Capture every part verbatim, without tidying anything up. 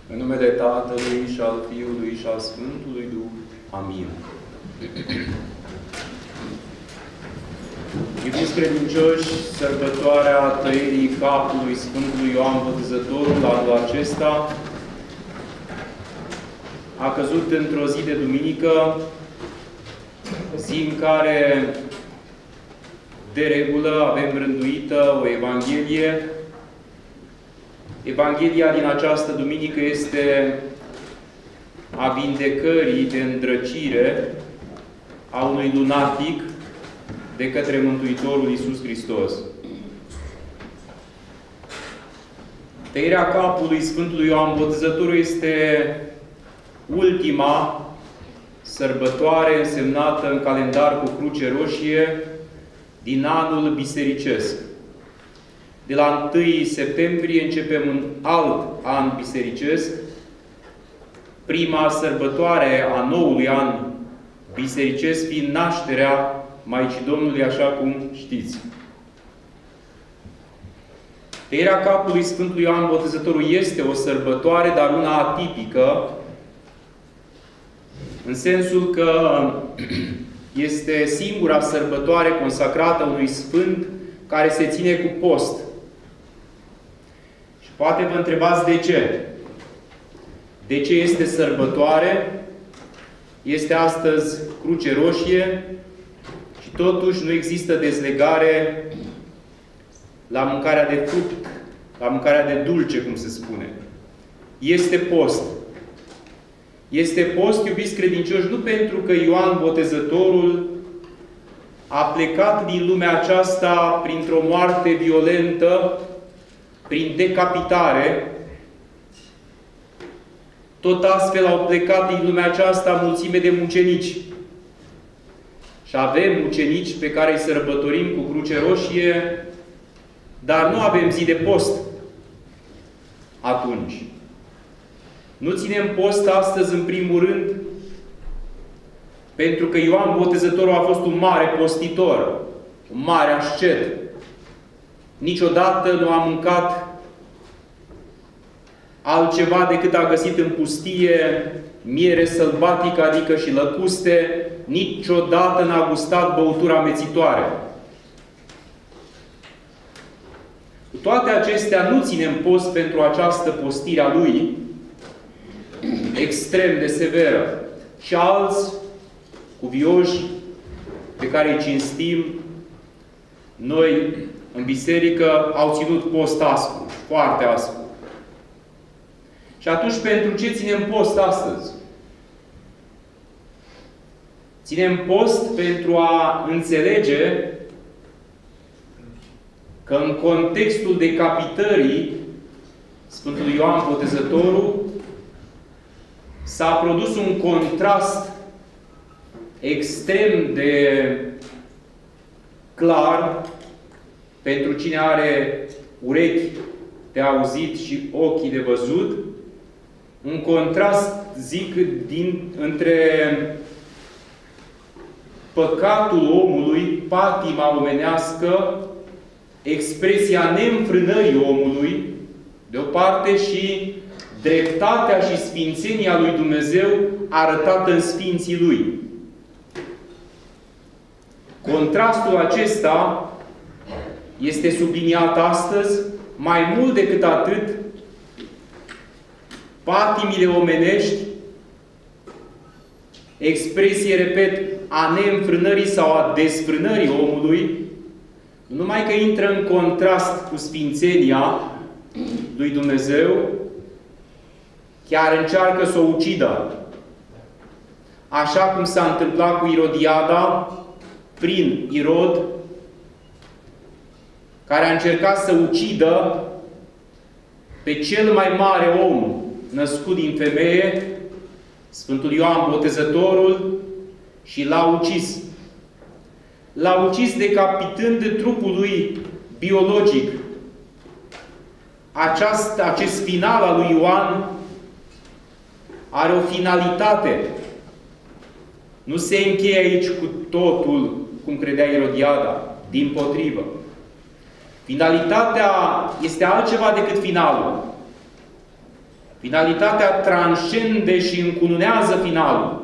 În numele Tatălui și al Fiului și al Sfântului Duh. Amin. Iubiți credincioși, sărbătoarea tăierii capului Sfântului Ioan Botezătorul anul acesta a căzut într-o zi de duminică, zi în care de regulă avem rânduită o Evanghelie. Evanghelia din această duminică este a vindecării de îndrăcire a unui lunatic de către Mântuitorul Iisus Hristos. Tăierea capului Sfântului Ioan Botezătorul este ultima sărbătoare însemnată în calendar cu cruce roșie din anul bisericesc. De la întâi septembrie începem un alt an bisericesc, prima sărbătoare a noului an bisericesc fiind nașterea Maicii Domnului, așa cum știți. Tăierea capului Sfântului Ioan Botezătorul este o sărbătoare, dar una atipică, în sensul că este singura sărbătoare consacrată unui sfânt care se ține cu post. Și poate vă întrebați de ce. De ce este sărbătoare? Este astăzi cruce roșie și totuși nu există dezlegare la mâncarea de fruct, la mâncarea de dulce, cum se spune. Este post. Este post, iubiți credincioși, nu pentru că Ioan Botezătorul a plecat din lumea aceasta printr-o moarte violentă, prin decapitare. Tot astfel au plecat din lumea aceasta mulțime de mucenici. Și avem mucenici pe care îi sărbătorim cu cruce roșie, dar nu avem zi de post atunci. Nu ținem post astăzi, în primul rând, pentru că Ioan Botezătorul a fost un mare postitor, un mare ascet. Niciodată nu a mâncat altceva decât a găsit în pustie miere sălbatică, adică și lăcuste. Niciodată n-a gustat băutura amețitoare. Cu toate acestea, nu ținem post pentru această postire a lui, extrem de severă. Și alți cuvioși pe care îi cinstim noi în biserică au ținut post aspru, foarte aspru. Și atunci, pentru ce ținem post astăzi? Ținem post pentru a înțelege că în contextul decapitării Sfântului Ioan Botezătorul s-a produs un contrast extrem de clar pentru cine are urechi de auzit și ochii de văzut, un contrast, zic, din, între păcatul omului, patima omenească, expresia neînfrânării omului, de o parte, și dreptatea și sfințenia lui Dumnezeu arătată în Sfinții Lui. Contrastul acesta este subliniat astăzi, mai mult decât atât, patimile omenești, expresie, repet, a neînfrânării sau a desfrânării omului, numai că intră în contrast cu sfințenia lui Dumnezeu, chiar încearcă să o ucidă. Așa cum s-a întâmplat cu Irodiada, prin Irod, care a încercat să ucidă pe cel mai mare om născut din femeie, Sfântul Ioan Botezătorul, și l-a ucis. L-a ucis decapitând trupul lui biologic. Aceast, acest final al lui Ioan are o finalitate. Nu se încheie aici cu totul, cum credea Irodiada, dimpotrivă. Finalitatea este altceva decât finalul. Finalitatea transcende și încununează finalul.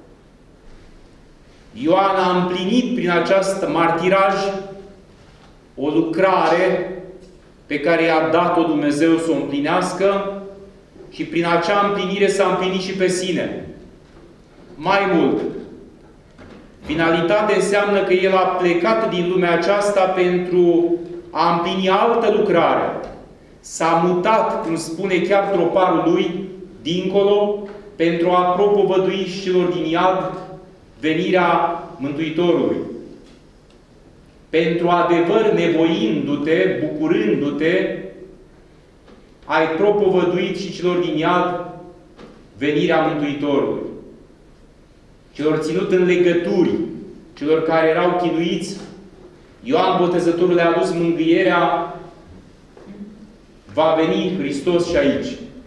Ioan a împlinit prin acest martiraj o lucrare pe care i-a dat-o Dumnezeu să o împlinească și prin acea împlinire s-a împlinit și pe sine. Mai mult, finalitate înseamnă că El a plecat din lumea aceasta pentru a împlini altă lucrare. S-a mutat, cum spune chiar troparul Lui, dincolo, pentru a propovădui și celor din iad venirea Mântuitorului. Pentru adevăr, nevoindu-te, bucurându-te, ai propovăduit și celor din iad venirea Mântuitorului. Celor ținut în legături, celor care erau chinuiți, Ioan Botezătorul le-a adus mângâierea, va veni Hristos și aici.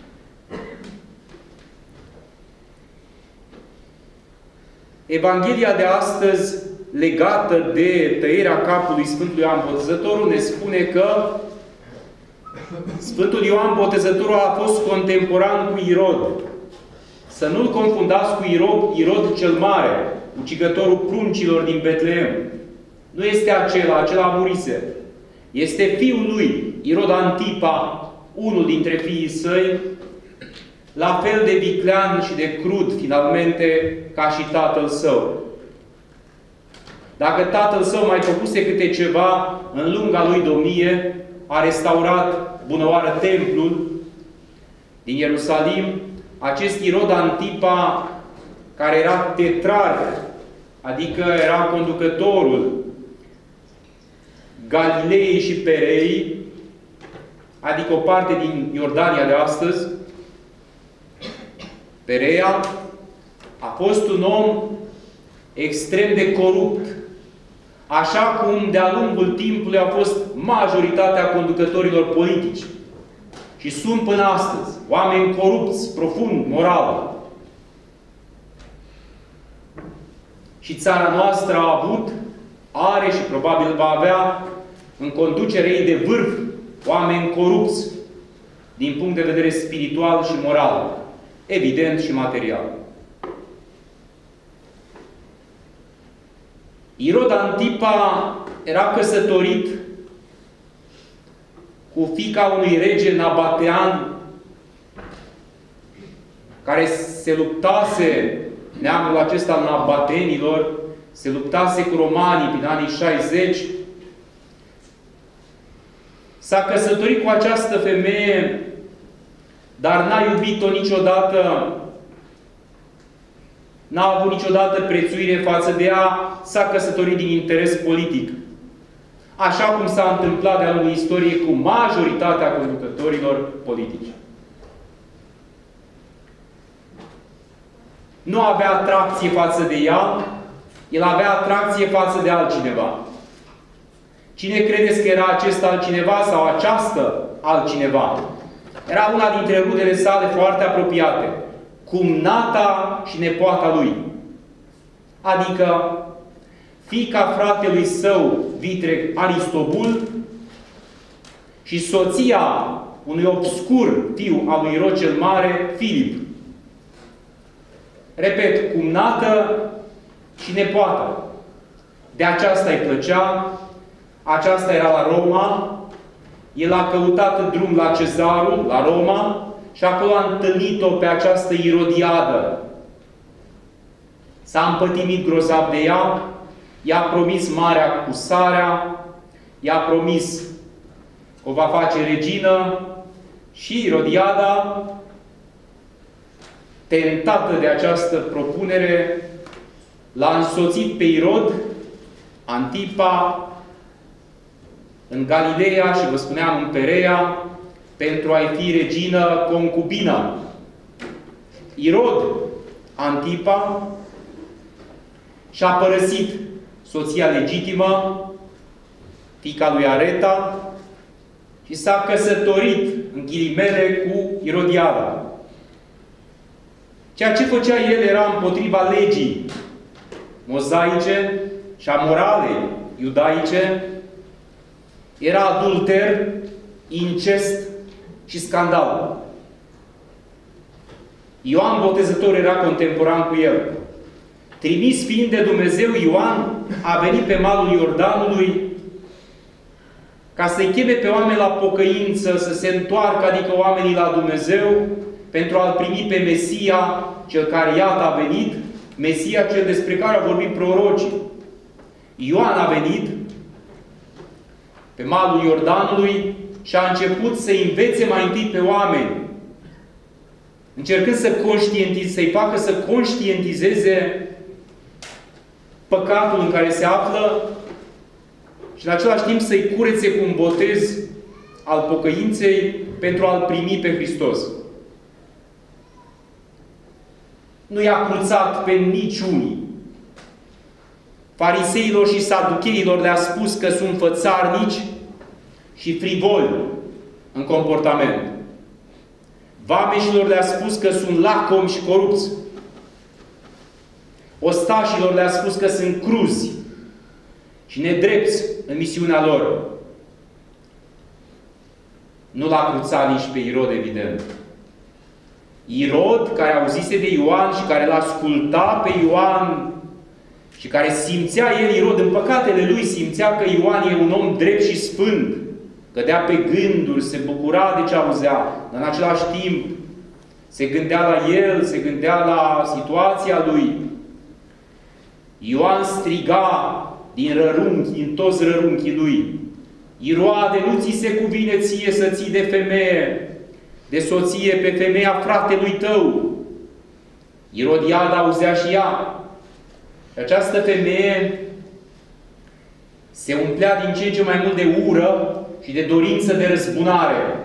Evanghelia de astăzi, legată de tăierea capului Sfântului Ioan Botezătorul, ne spune că Sfântul Ioan Botezătorul a fost contemporan cu Irod. Să nu-l confundați cu Irod, Irod cel Mare, ucigătorul pruncilor din Betleem. Nu este acela, acela murise. Este fiul lui, Irod Antipa, unul dintre fiii săi, la fel de viclean și de crud, finalmente, ca și tatăl său. Dacă tatăl său mai făcuse câte ceva în lunga lui domnie, a restaurat bunăoară templul din Ierusalim, acest Irod Antipa, care era tetrarh, adică era conducătorul Galilei și Perei, adică o parte din Iordania de astăzi, Perea, a fost un om extrem de corupt, așa cum de-a lungul timpului a fost majoritatea conducătorilor politici. Și sunt până astăzi oameni corupți, profund, moral. Și țara noastră a avut, are și probabil va avea în conducerea ei de vârf oameni corupți din punct de vedere spiritual și moral, evident și material. Irod Antipa era căsătorit cu fiica unui rege nabatean care se luptase, neamul acesta al nabatenilor, se luptase cu romanii prin anii șaizeci. S-a căsătorit cu această femeie, dar n-a iubit-o niciodată, n-a avut niciodată prețuire față de ea, s-a căsătorit din interes politic. Așa cum s-a întâmplat de-a lungul istoriei cu majoritatea conducătorilor politici. Nu avea atracție față de ea, el avea atracție față de altcineva. Cine credeți că era acest altcineva sau această altcineva? Era una dintre rudele sale foarte apropiate, cumnata și nepoata lui. Adică fiica fratelui său, vitreg Aristobul, și soția unui obscur fiu al lui Irod cel Mare, Filip. Repet, cumnată și nepoată. De aceasta îi plăcea, aceasta era la Roma, el a căutat drum la Cezarul, la Roma, și acolo a întâlnit-o pe această Irodiadă. S-a împătimit grozav de ea, i-a promis marea cu sarea, i-a promis că o va face regină și Irodiada, tentată de această propunere, l-a însoțit pe Irod Antipa în Galileea și, vă spuneam, în Perea, pentru a-i fi regină concubină. Irod Antipa și-a părăsit soția legitimă, fiica lui Areta, și s-a căsătorit, în ghilimele, cu Irodiada. Ceea ce făcea el era împotriva legii mozaice și a moralei iudaice, era adulter, incest și scandal. Ioan Botezător era contemporan cu el. Trimis fiind de Dumnezeu, Ioan a venit pe malul Iordanului ca să-i cheme pe oameni la pocăință, să se întoarcă, adică oamenii la Dumnezeu, pentru a-L primi pe Mesia, cel care iată a venit, Mesia cel despre care au vorbit prorocii. Ioan a venit pe malul Iordanului și a început să învețe mai întâi pe oameni, încercând să conștientizeze, să-i facă să conștientizeze păcatul în care se află și în același timp să-i curețe cu un botez al pocăinței pentru a-L primi pe Hristos. Nu i-a cruțat pe niciunii. Fariseilor și saducheilor le-a spus că sunt fățarnici și frivoli în comportament. Vameșilor le-a spus că sunt lacomi și corupți. Ostașilor le-a spus că sunt cruzi și nedrepți în misiunea lor. Nu l-a cruțat nici pe Irod, evident. Irod, care auzise de Ioan și care l-asculta pe Ioan și care simțea el, Irod, în păcatele lui, simțea că Ioan e un om drept și sfânt, cădea pe gânduri, se bucura de ce auzea, dar în același timp se gândea la el, se gândea la situația lui. Ioan striga din rărunchi, din toți rărunchii lui: Iroade, nu ți se cuvine ție să ții de femeie, de soție pe femeia fratelui tău. Irodiada auzea și ea. Și această femeie se umplea din ce în ce mai mult de ură și de dorință de răzbunare.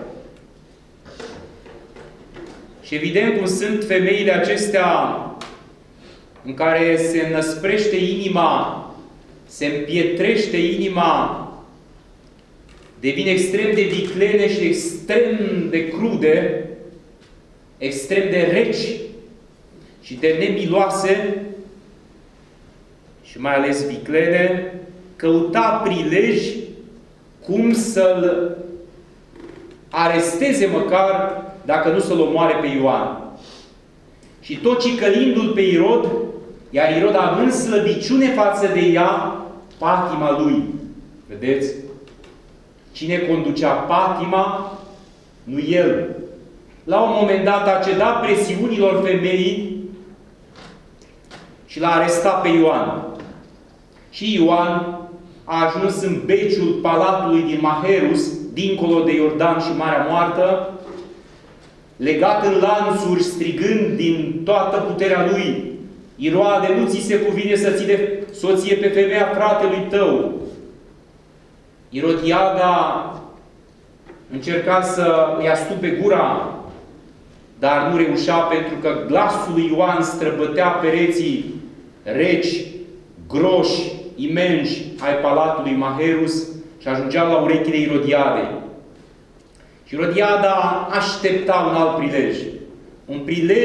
Și evident cum sunt femeile acestea în care se năsprește inima, se împietrește inima, devin extrem de viclene și extrem de crude, extrem de reci și de nemiloase și mai ales viclene, căuta prilej cum să-l aresteze măcar, dacă nu să-l omoare pe Ioan. Și tot cicălindu-l pe Irod, iar Irod având slăbiciune față de ea, patima lui. Vedeți? Cine conducea patima? Nu el. La un moment dat a cedat presiunilor femeii și l-a arestat pe Ioan. Și Ioan a ajuns în beciul palatului din Maherus, dincolo de Iordan și Marea Moartă, legat în lanțuri, strigând din toată puterea lui: Iroade, nu ți se cuvine să ții de soție pe femeia fratelui tău. Irodiada încerca să îi astupe gura, dar nu reușea, pentru că glasul lui Ioan străbătea pereții reci, groși, imensi ai palatului Maherus și ajungea la urechile Irodiadei. Și Irodiada aștepta un alt prilej. Un prilej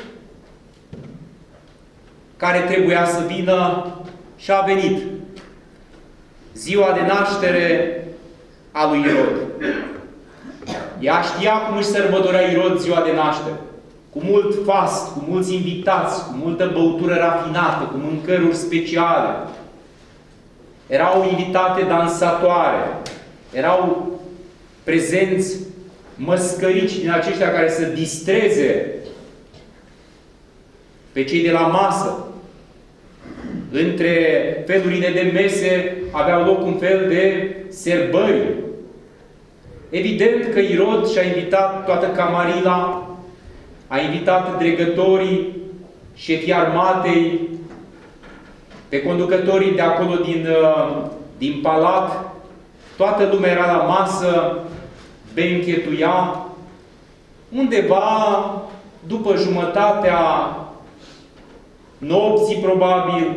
care trebuia să vină și a venit. Ziua de naștere a lui Irod. Ea știa cum își sărbătorea Irod ziua de naștere. Cu mult fast, cu mulți invitați, cu multă băutură rafinată, cu mâncăruri speciale. Erau invitate dansatoare. Erau prezenți măscărici din aceștia care să distreze pe cei de la masă. Între felurile de mese aveau loc un fel de serbări. Evident că Irod și-a invitat toată camarila, a invitat dregătorii, șefii armatei, pe conducătorii de acolo din, din palat. Toată lumea era la masă, benchetuia. Undeva după jumătatea nopții, probabil,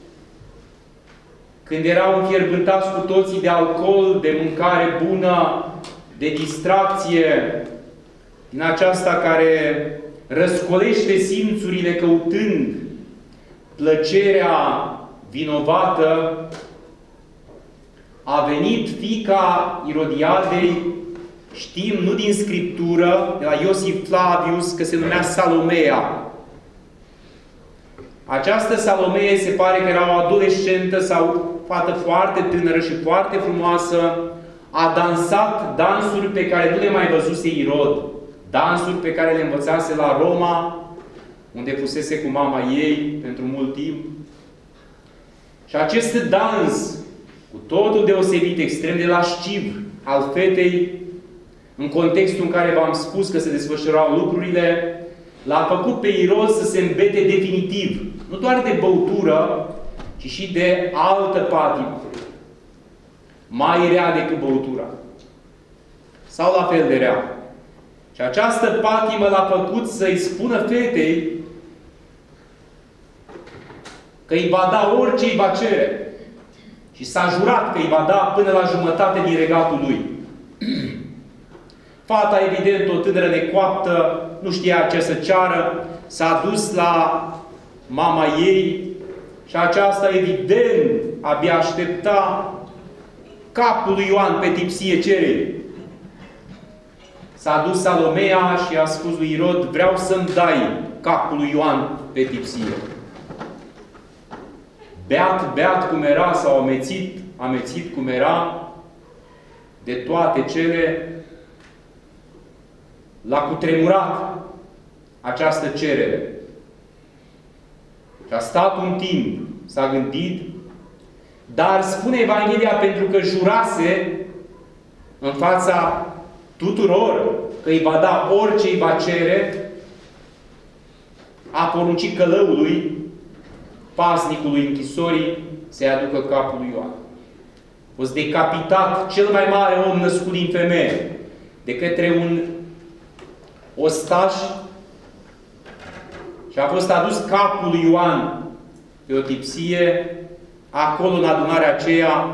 când erau înfierbântați cu toții de alcool, de mâncare bună, de distracție, din aceasta care răscolește simțurile căutând plăcerea vinovată, a venit fiica Irodiadei Știm, nu din Scriptură, de la Iosif Flavius, că se numea Salomea. Această Salomee se pare că era o adolescentă sau fată foarte tânără și foarte frumoasă. A dansat dansuri pe care nu le mai văzuse Irod. Dansuri pe care le învățase la Roma, unde fusese cu mama ei pentru mult timp. Și acest dans, cu totul deosebit, extrem de lasciv, al fetei, în contextul în care v-am spus că se desfășurau lucrurile, l-a făcut pe Irod să se îmbete definitiv. Nu doar de băutură, ci și de altă patimă. Mai rea decât băutura. Sau la fel de rea. Și această patimă l-a făcut să-i spună fetei că îi va da orice îi va cere. Și s-a jurat că îi va da până la jumătate din regatul lui. Fata, evident, o tânără necoaptă, nu știa ce să ceară, s-a dus la mama ei și aceasta, evident, abia aștepta capul lui Ioan pe tipsie cerei. S-a dus Salomea și a spus lui Irod, vreau să-mi dai capul lui Ioan pe tipsie. Beat, beat cum era, sau amețit, amețit cum era, de toate cele, l-a cutremurat această cerere. Și a stat un timp, s-a gândit, dar spune Evanghelia, pentru că jurase în fața tuturor că îi va da orice îi va cere, a poruncit călăului, paznicului închisorii, să-i aducă capul lui Ioan. A fost decapitat cel mai mare om născut din femeie de către un ostaș și a fost adus capul lui Ioan pe o tipsie, acolo în adunarea aceea.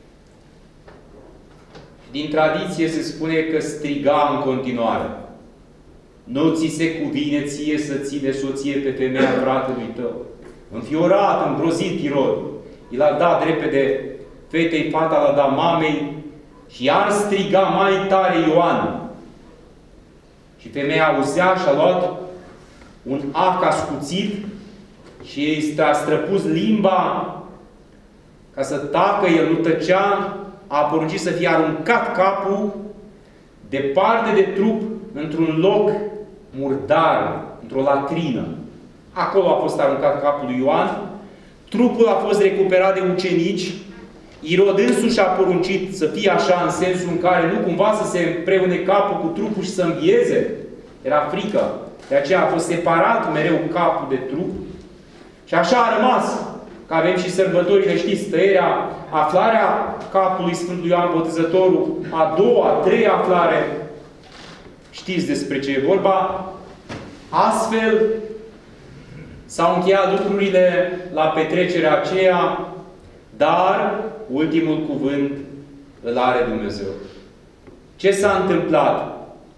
Din tradiție se spune că striga în continuare: nu ți se cuvine ție să ții soție pe femeia fratelui tău. Înfiorat, îngrozit Irod, i l-a dat repede fetei, fata l-a dat mamei și iar striga mai tare Ioan. Și femeia auzea și a luat un ac ascuțit și ei a străpus limba ca să tacă, el nu tăcea, a poruncit să fie aruncat capul departe de trup, într-un loc murdar, într-o latrină. Acolo a fost aruncat capul lui Ioan. Trupul a fost recuperat de ucenici. Irod însuși a poruncit să fie așa, în sensul în care nu cumva să se împreune capul cu trupul și să învieze. Era frică. De aceea a fost separat mereu capul de trup. Și așa a rămas. Că avem și sărbătorile, știți, tăierea, aflarea capului Sfântului Ioan Botezătorul, a doua, a treia aflare. Știți despre ce e vorba. Astfel s-au încheiat lucrurile la petrecerea aceea, dar ultimul cuvânt îl are Dumnezeu. Ce s-a întâmplat?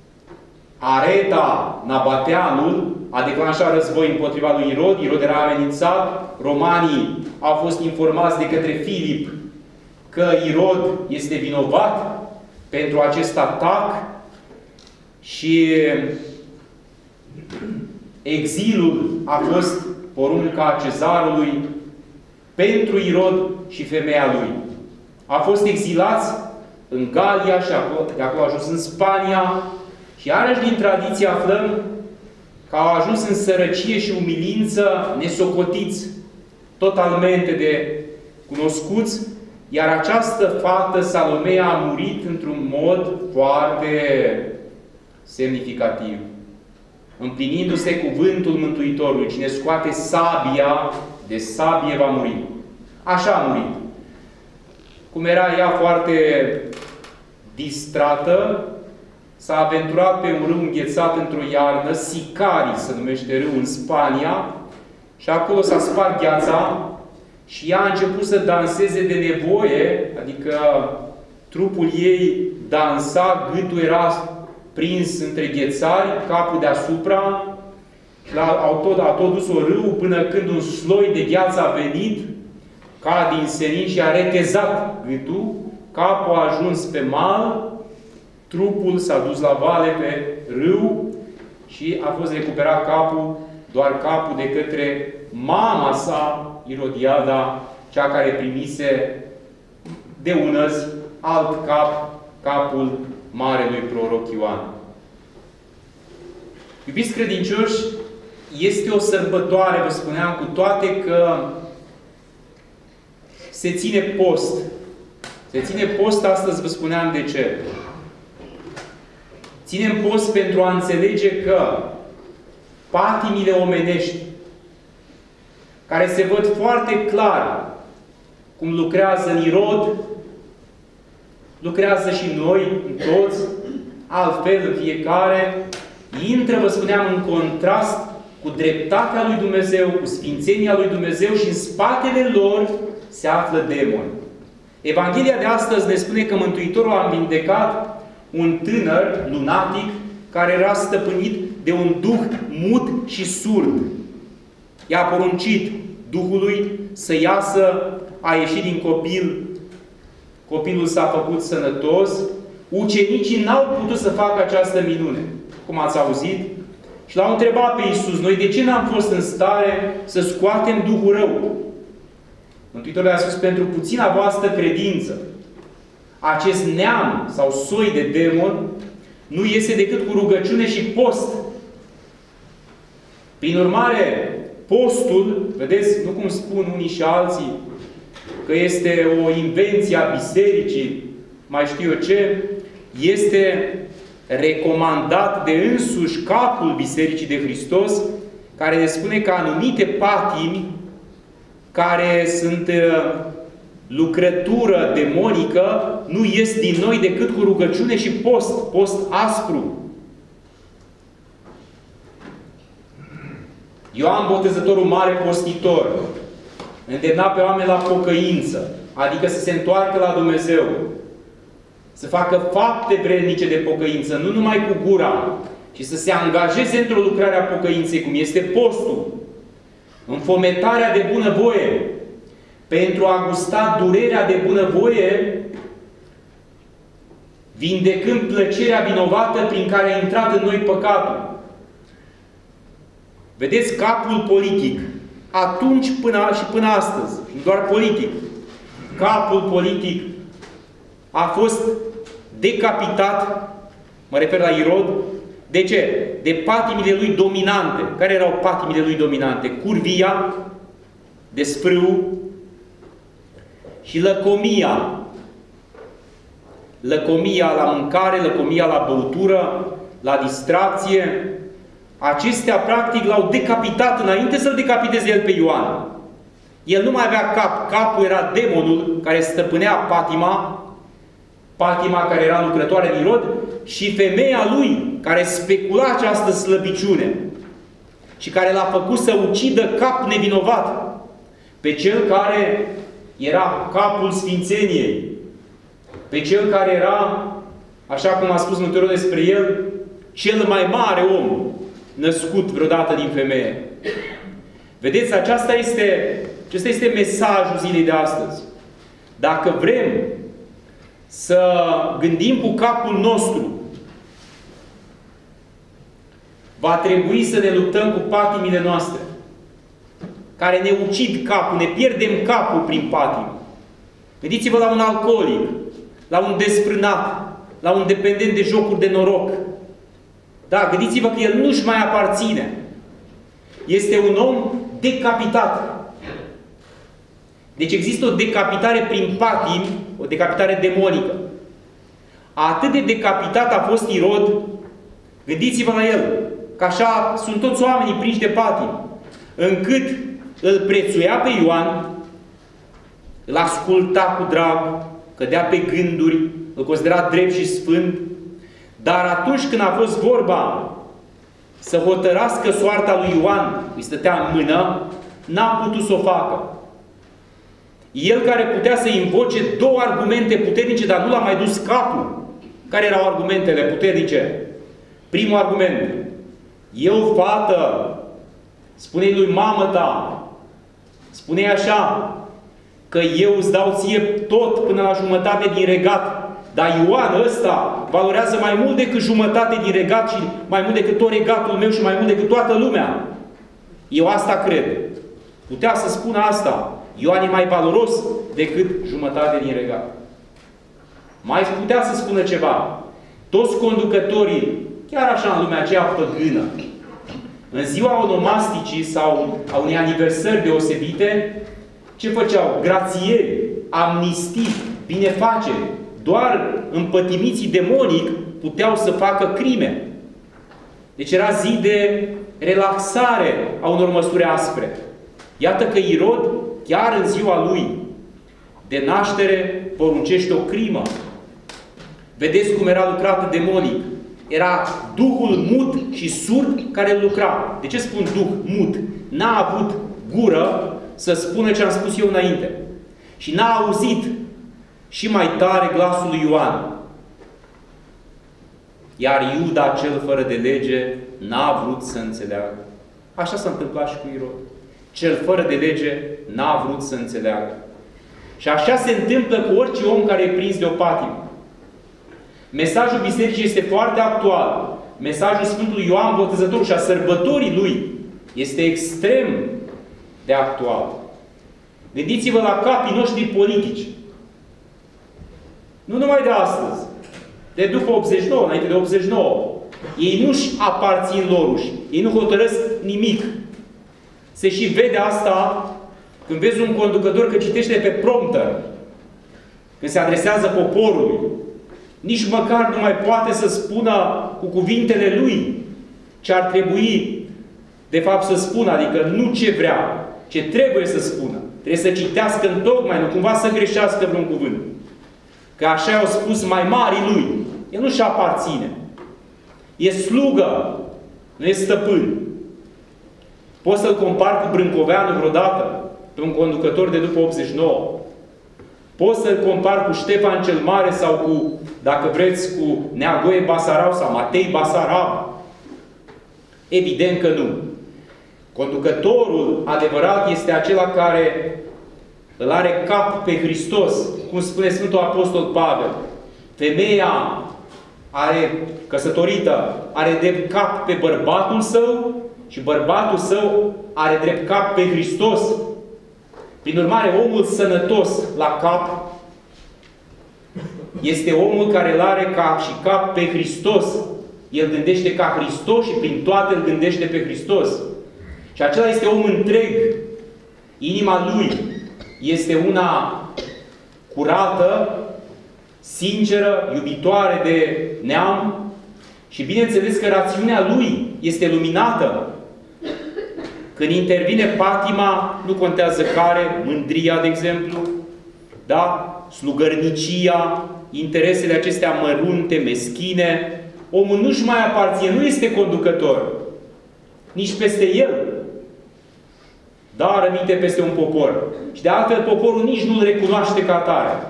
Areta Nabateanul a declanșat război împotriva lui Irod. Irod era amenințat. Romanii au fost informați de către Filip că Irod este vinovat pentru acest atac și exilul a fost porunca cezarului pentru Irod și femeia lui. A fost exilați în Galia și acolo, de acolo a ajuns în Spania și iarăși din tradiție aflăm că au ajuns în sărăcie și umilință, nesocotiți totalmente de cunoscuți, iar această fată, Salomea, a murit într-un mod foarte semnificativ, împlinindu-se cuvântul Mântuitorului: cine scoate sabia, de sabie va muri. Așa a murit. Cum era ea foarte distrată, s-a aventurat pe un râu înghețat într-o iarnă, Sicari se numește râu, în Spania, și acolo s-a spart gheața și ea a început să danseze de nevoie, adică trupul ei dansa, gâtul era prins între ghețari, capul deasupra, și au tot, a tot dus-o râu până când un sloi de gheață a venit ca din senin și a retezat gâtul, capul a ajuns pe mal, trupul s-a dus la vale pe râu și a fost recuperat capul, doar capul de către mama sa, Irodiada, cea care primise de unăzi alt cap, capul marelui proroc Ioan. Iubiți credincioși, este o sărbătoare, vă spuneam, cu toate că se ține post. Se ține post astăzi, vă spuneam de ce. Ținem post pentru a înțelege că patimile omenești, care se văd foarte clar cum lucrează în Irod, lucrează și noi, toți, altfel fiecare, intră, vă spuneam, în contrast cu dreptatea lui Dumnezeu, cu sfințenia lui Dumnezeu și în spatele lor se află demoni. Evanghelia de astăzi ne spune că Mântuitorul a vindecat un tânăr lunatic care era stăpânit de un duh mut și surd. I-a poruncit Duhului să iasă, a ieșit din copil, copilul s-a făcut sănătos, ucenicii n-au putut să facă această minune, cum ați auzit, și l-au întrebat pe Iisus: noi de ce n-am fost în stare să scoatem Duhul rău? Mântuitorul a spus: pentru puțina voastră credință, acest neam sau soi de demon nu iese decât cu rugăciune și post. Prin urmare, postul, vedeți, nu cum spun unii și alții, că este o invenție a bisericii, mai știu eu ce, este recomandat de însuși capul Bisericii de Hristos, care ne spune că anumite patimi care sunt lucrătură demonică nu ies din noi decât cu rugăciune și post, post aspru. Ioan Botezătorul Mare Postitor îndemna pe oameni la pocăință, adică să se întoarcă la Dumnezeu, să facă fapte vrednice de pocăință, nu numai cu gura, ci să se angajeze într-o lucrare a pocăinței, cum este postul, înfometarea de bunăvoie, pentru a gusta durerea de bunăvoie, vindecând plăcerea vinovată prin care a intrat în noi păcatul. Vedeți, capul politic, atunci până și până astăzi, nu doar politic, capul politic a fost decapitat, mă refer la Irod. De ce? De patimile lui dominante. Care erau patimile lui dominante? Curvia, desfrâu și lăcomia. Lăcomia la mâncare, lăcomia la băutură, la distracție. Acestea, practic, l-au decapitat înainte să-l decapiteze el pe Ioan. El nu mai avea cap. Capul era demonul care stăpânea patima, patima care era lucrătoare în Irod, și femeia lui, care specula această slăbiciune și care l-a făcut să ucidă cap nevinovat pe cel care era capul sfințeniei, pe cel care era, așa cum a spus Mântuitorul despre el, cel mai mare om născut vreodată din femeie. Vedeți, aceasta este, acesta este mesajul zilei de astăzi. Dacă vrem să gândim cu capul nostru, va trebui să ne luptăm cu patimile noastre, care ne ucid capul, ne pierdem capul prin patim. Gândiți-vă la un alcoolic, la un desfrânat, la un dependent de jocuri de noroc. Da, gândiți-vă că el nu-și mai aparține. Este un om decapitat. Deci există o decapitare prin patim, o decapitare demonică. Atât de decapitat a fost Irod, gândiți-vă la el, că așa sunt toți oamenii prinși de patim, încât îl prețuia pe Ioan, îl asculta cu drag, cădea pe gânduri, îl considera drept și sfânt, dar atunci când a fost vorba să hotărască soarta lui Ioan, îi stătea în mână, n-a putut să o facă. El care putea să invoce două argumente puternice, dar nu l-a mai dus capul. Care erau argumentele puternice? Primul argument: eu, fată, spune-i lui mamă ta, spune-i așa, că eu îți dau ție tot până la jumătate din regat, dar Ioan ăsta valorează mai mult decât jumătate din regat și mai mult decât tot regatul meu și mai mult decât toată lumea. Eu asta cred. Putea să spună asta. Ioan e mai valoros decât jumătate din regat. Mai putea să spună ceva. Toți conducătorii, chiar așa în lumea aceea păgână, în ziua onomasticii sau a unei aniversări deosebite, ce făceau? Grațieri, amnistii, binefaceri. Doar împătimiții demonic puteau să facă crime. Deci era zi de relaxare a unor măsuri aspre. Iată că Irod, chiar în ziua lui de naștere, poruncește o crimă. Vedeți cum era lucrat demonic. Era duhul mut și surd care lucra. De ce spun duh mut? N-a avut gură să spună ce am spus eu înainte. Și n-a auzit și mai tare glasul lui Ioan. Iar Iuda, cel fără de lege, n-a vrut să înțeleagă. Așa s-a întâmplat și cu Irod. Cel fără de lege n-a vrut să înțeleagă. Și așa se întâmplă cu orice om care e prins de o patimă. Mesajul Bisericii este foarte actual. Mesajul Sfântului Ioan Botezătorul și a sărbătorii lui este extrem de actual. Gândiți-vă la capii noștri politici. Nu numai de astăzi. De după optzeci și nouă, înainte de optzeci și nouă. Ei nu-și aparțin loruși. Ei nu hotărăsc nimic. Se și vede asta când vezi un conducător că citește pe prompter. Când se adresează poporului. Nici măcar nu mai poate să spună cu cuvintele lui ce ar trebui de fapt să spună. Adică nu ce vrea, ce trebuie să spună. Trebuie să citească întocmai, nu cumva să greșească vreun cuvânt. Că așa au spus mai marii lui. El nu-și aparține. E slugă, nu e stăpân. Poți să-l compari cu Brâncoveanu vreodată? Pe un conducător de după optzeci și nouă. Poți să-l compari cu Ștefan cel Mare sau cu, dacă vreți, cu Neagoe Basarab sau Matei Basarab? Evident că nu. Conducătorul adevărat este acela care îl are cap pe Hristos, cum spune Sfântul Apostol Pavel. Femeia are, căsătorită, are drept cap pe bărbatul său și bărbatul său are drept cap pe Hristos. Prin urmare, omul sănătos la cap este omul care îl are ca și cap pe Hristos. El gândește ca Hristos și prin toate îl gândește pe Hristos. Și acela este om întreg. Inima lui este una curată, sinceră, iubitoare de neam și bineînțeles că rațiunea lui este luminată. Când intervine patima, nu contează care, mândria, de exemplu, da? Slugărnicia, interesele acestea mărunte, meschine, omul nu-și mai aparține, nu este conducător. Nici peste el. Da, rămite peste un popor. Și de altfel poporul nici nu-l recunoaște ca atare.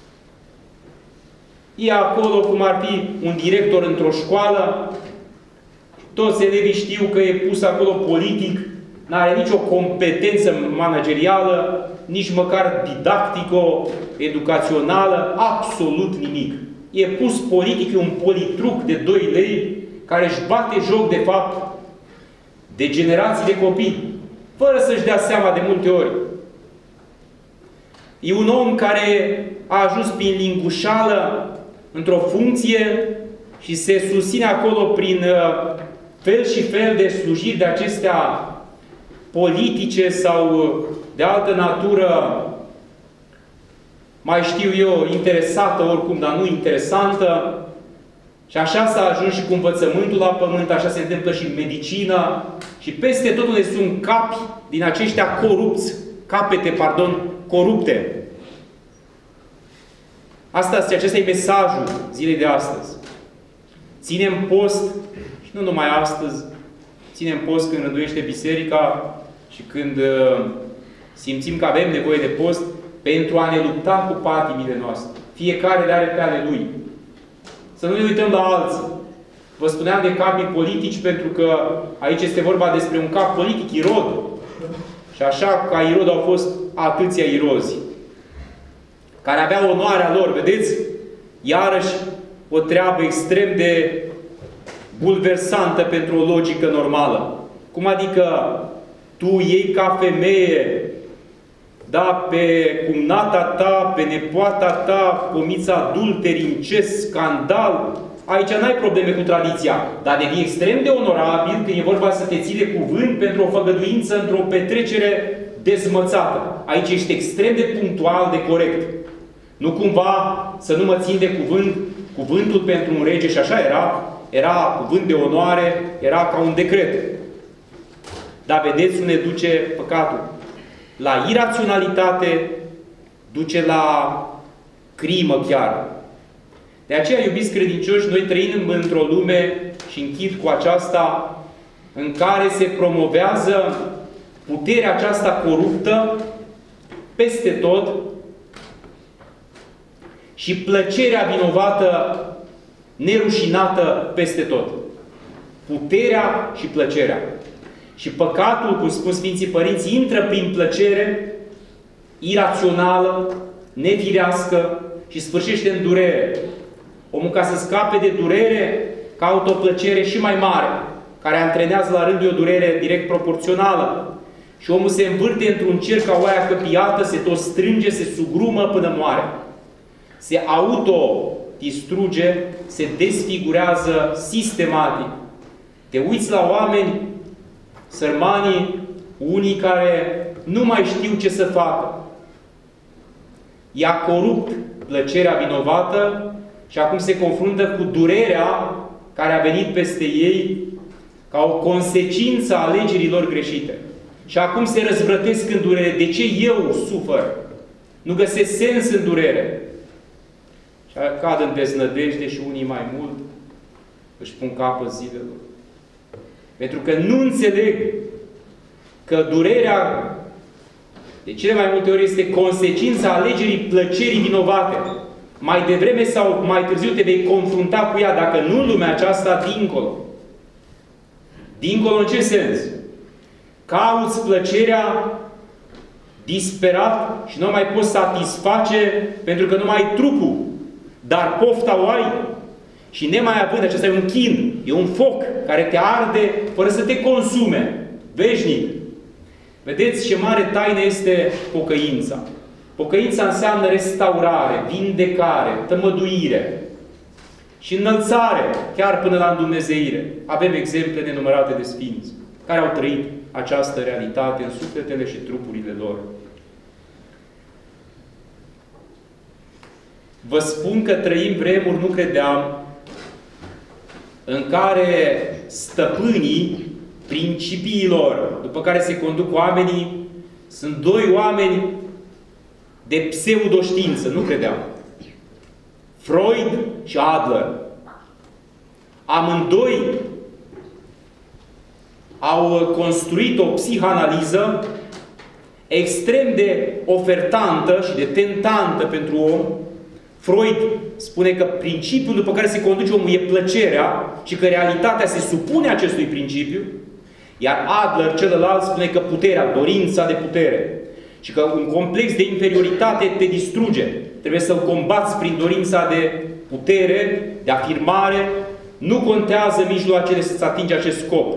E acolo cum ar fi un director într-o școală, toți elevii știu că e pus acolo politic, n-are nicio competență managerială, nici măcar didactico-educațională, absolut nimic. E pus politic, e un politruc de doi lei care își bate joc, de fapt, de generații de copii, fără să-și dea seama de multe ori. E un om care a ajuns prin lingușală într-o funcție și se susține acolo prin fel și fel de slujiri de acestea politice sau de altă natură, mai știu eu, interesată oricum, dar nu interesantă. Și așa s-a ajuns și cu învățământul la pământ, așa se întâmplă și în medicină. Și peste tot unde sunt capi din aceștia corupți, capete, pardon, corupte. Asta, acesta e mesajul zilei de astăzi. Ținem post, și nu numai astăzi, ținem post când rânduiește biserica și când uh, simțim că avem nevoie de post pentru a ne lupta cu patimile noastre. Fiecare le are pe ale lui. Să nu ne uităm la alții. Vă spuneam de capii politici pentru că aici este vorba despre un cap politic, Irod. Și așa ca Irod au fost atâția irozi care aveau onoarea lor, vedeți? Iarăși, o treabă extrem de bulversantă pentru o logică normală. Cum adică tu iei ca femeie, da, pe cumnata ta, pe nepoata ta, comiți adulteri, incest, scandal. Aici n-ai probleme cu tradiția, dar devii extrem de onorabil când e vorba să te ții de cuvânt pentru o făgăduință într-o petrecere dezmățată. Aici ești extrem de punctual, de corect. Nu cumva să nu mă țin de cuvânt, cuvântul pentru un rege, și așa era, era cuvânt de onoare, era ca un decret. Dar vedeți unde duce păcatul? La iraționalitate, duce la crimă chiar. De aceea, iubiți credincioși, noi trăim într-o lume, și închid cu aceasta, în care se promovează puterea aceasta coruptă peste tot și plăcerea vinovată, nerușinată peste tot. Puterea și plăcerea. Și păcatul, cum spun Sfinții Părinți, intră prin plăcere irațională, nefirească și sfârșește în durere. Omul, ca să scape de durere, caută o plăcere și mai mare, care antrenează la rândul o durere direct proporțională. Și omul se învârte într-un cerc ca oaia căpiată, se tot strânge, se sugrumă până moare. Se autodistruge, se desfigurează sistematic. Te uiți la oameni, sărmanii, unii care nu mai știu ce să facă. I-a corupt plăcerea vinovată și acum se confruntă cu durerea care a venit peste ei ca o consecință a alegerilor greșite. Și acum se răzvrătesc în durere. De ce eu sufăr? Nu găsesc sens în durere. Și cad în deznădejde și unii mai mult își pun capăt zilelor. Pentru că nu înțeleg că durerea de cele mai multe ori este consecința alegerii plăcerii vinovate. Mai devreme sau mai târziu te vei confrunta cu ea, dacă nu în lumea aceasta, dincolo. Dincolo în ce sens? Cauți plăcerea disperat și nu mai poți satisface pentru că nu mai ai trupul, dar pofta o ai. Și nemai având, acesta e un chin, e un foc care te arde fără să te consume, veșnic. Vedeți ce mare taină este pocăința. Pocăința înseamnă restaurare, vindecare, tămăduire și înălțare, chiar până la îndumnezeire. Avem exemple nenumărate de sfinți care au trăit această realitate în sufletele și trupurile lor. Vă spun că trăim vremuri, nu credeam, în care stăpânii principiilor după care se conduc oamenii sunt doi oameni de pseudoștiință, nu credeam. Freud și Adler. Amândoi au construit o psihanaliză extrem de ofertantă și de tentantă pentru om. Freud spune că principiul după care se conduce omul e plăcerea și că realitatea se supune acestui principiu, iar Adler, celălalt, spune că puterea, dorința de putere și că un complex de inferioritate te distruge. Trebuie să-l combați prin dorința de putere, de afirmare. Nu contează mijloacele să-ți atingi acest scop.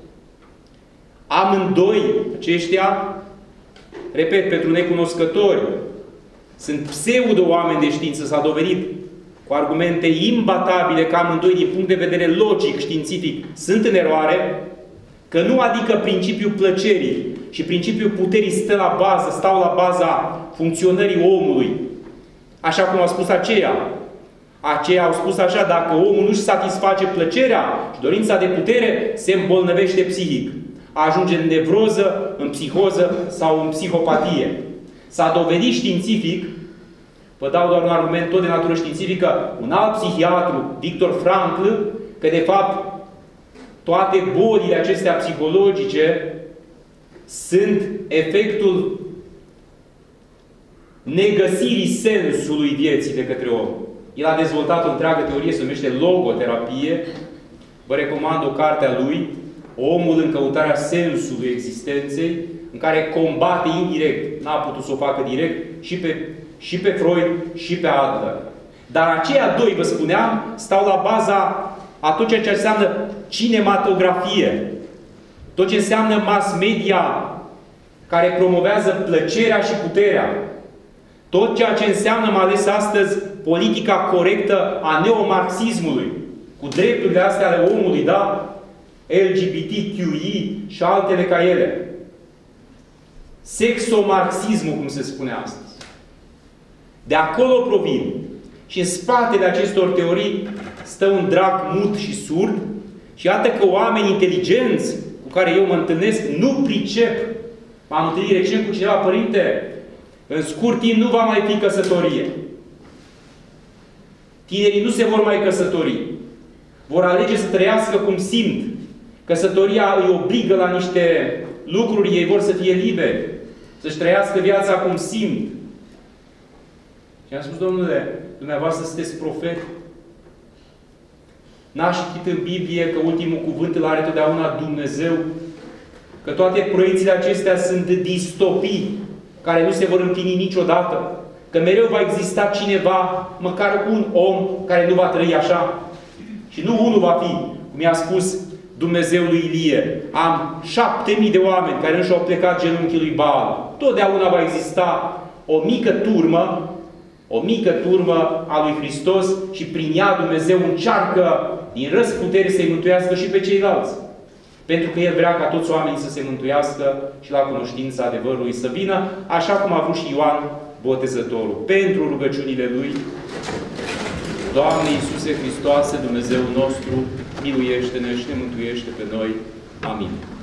Amândoi aceștia, repet, pentru necunoscători, sunt pseudo-oameni de știință, s-a dovedit cu argumente imbatabile că amândoi, din punct de vedere logic, științific, sunt în eroare, că nu adică principiul plăcerii și principiul puterii stă la bază, stau la baza funcționării omului. Așa cum au spus aceia. Aceia au spus așa, dacă omul nu-și satisface plăcerea și dorința de putere, se îmbolnăvește psihic. Ajunge în nevroză, în psihoză sau în psihopatie. S-a dovedit științific, vă dau doar un argument tot de natură științifică, un alt psihiatru, Victor Frankl, că de fapt toate bolile acestea psihologice sunt efectul negăsirii sensului vieții de către om. El a dezvoltat o întreagă teorie, se numește logoterapie. Vă recomand o carte a lui, Omul în căutarea sensului existenței, în care combate indirect, n-a putut să o facă direct, și pe, și pe Freud și pe Adler. Dar aceia doi, vă spuneam, stau la baza a tot ceea ce înseamnă cinematografie, tot ce înseamnă mass media care promovează plăcerea și puterea, tot ceea ce înseamnă, mai ales astăzi, politica corectă a neomarxismului, cu drepturile astea ale omului, da? L G B T Q I și altele ca ele. Sexomarxismul, cum se spune astăzi. De acolo provin. Și în spatele acestor teorii stă un drac mut și surd și iată că oameni inteligenți cu care eu mă întâlnesc nu pricep. M-am întâlnit recent cu cineva, părinte, în scurt timp nu va mai fi căsătorie. Tinerii nu se vor mai căsători. Vor alege să trăiască cum simt. Căsătoria îi obligă la niște lucruri, ei vor să fie liberi, să-și trăiască viața cum simt. Și am spus, domnule, dumneavoastră sunteți profet? N-ați citit în Biblie că ultimul cuvânt îl are totdeauna Dumnezeu? Că toate proiecțiile acestea sunt distopii care nu se vor împlini niciodată? Că mereu va exista cineva, măcar un om, care nu va trăi așa? Și nu unul va fi, cum i-a spus Dumnezeu lui Ilie. Am șapte mii de oameni care nu și-au plecat genunchii lui Baal. Totdeauna va exista o mică turmă, o mică turmă a lui Hristos și prin ea Dumnezeu încearcă din răzputeri să-i mântuiască și pe ceilalți. Pentru că El vrea ca toți oamenii să se mântuiască și la cunoștința adevărului să vină, așa cum a vrut și Ioan Botezătorul. Pentru rugăciunile Lui, Doamne Iisuse Hristoase, Dumnezeu nostru, miluiește-ne și ne mântuiește pe noi. Amin.